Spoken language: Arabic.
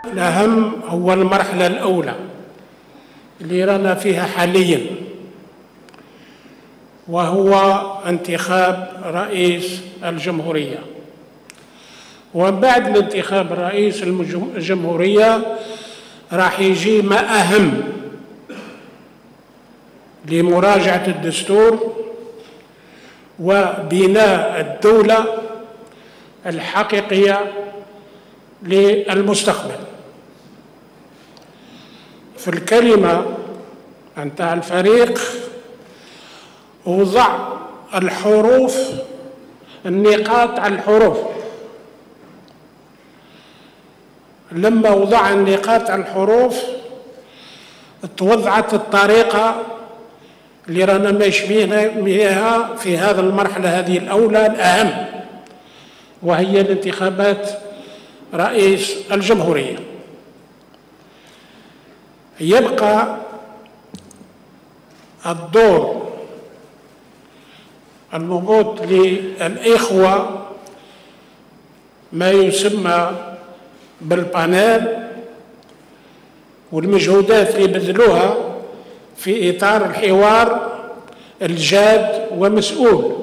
الأهم هو المرحلة الأولى اللي رانا فيها حاليا، وهو انتخاب رئيس الجمهورية. ومن بعد الانتخاب رئيس الجمهورية راح يجي ما أهم لمراجعة الدستور وبناء الدولة الحقيقية للمستقبل. في الكلمة نتاع الفريق وضع الحروف، النقاط على الحروف. لما وضع النقاط على الحروف توضعت الطريقة اللي رانا ماشيين بها في هذه المرحلة هذه الأولى الأهم، وهي الانتخابات رئيس الجمهورية. يبقى الدور الموجود للإخوة ما يسمى بالبانيل، والمجهودات اللي بذلوها في إطار الحوار الجاد ومسؤول